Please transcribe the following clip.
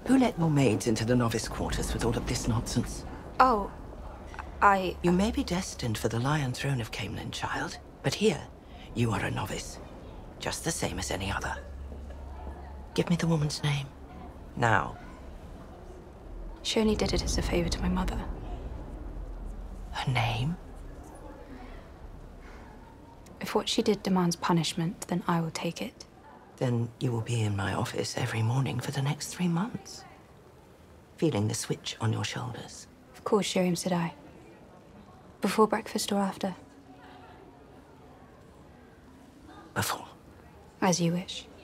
Who let your maids into the novice quarters with all of this nonsense? Oh, You may be destined for the Lion Throne of Camelin, child, but here, you are a novice. Just the same as any other. Give me the woman's name. Now. She only did it as a favor to my mother. Her name? If what she did demands punishment, then I will take it. Then you will be in my office every morning for the next 3 months. Feeling the switch on your shoulders. Of course, Shiriam, said I. Before breakfast or after? Before. As you wish.